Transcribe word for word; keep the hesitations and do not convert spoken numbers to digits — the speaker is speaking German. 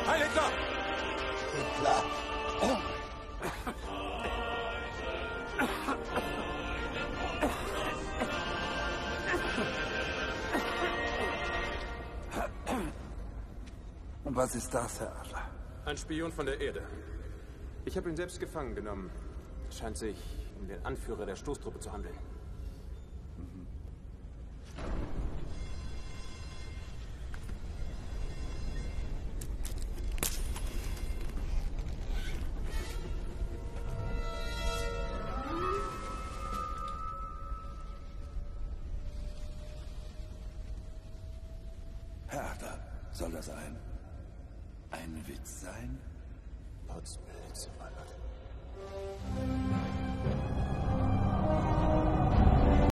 Heiligler! Klar. Und was ist das, Herr Adler? Ein Spion von der Erde. Ich habe ihn selbst gefangen genommen. Es scheint sich um den Anführer der Stoßtruppe zu handeln. Mhm. Herr Adler, soll das ein... ein Witz sein? Potzblitz, mein Gott.